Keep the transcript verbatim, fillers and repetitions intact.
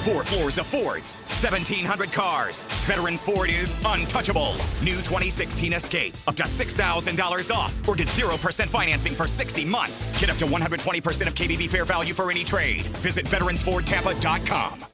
Four floors of Fords, seventeen hundred cars. Veterans Ford is untouchable. New twenty sixteen Escape, up to six thousand dollars off, or get zero percent financing for sixty months. Get up to one hundred twenty percent of K B B fair value for any trade. Visit veterans ford tampa dot com.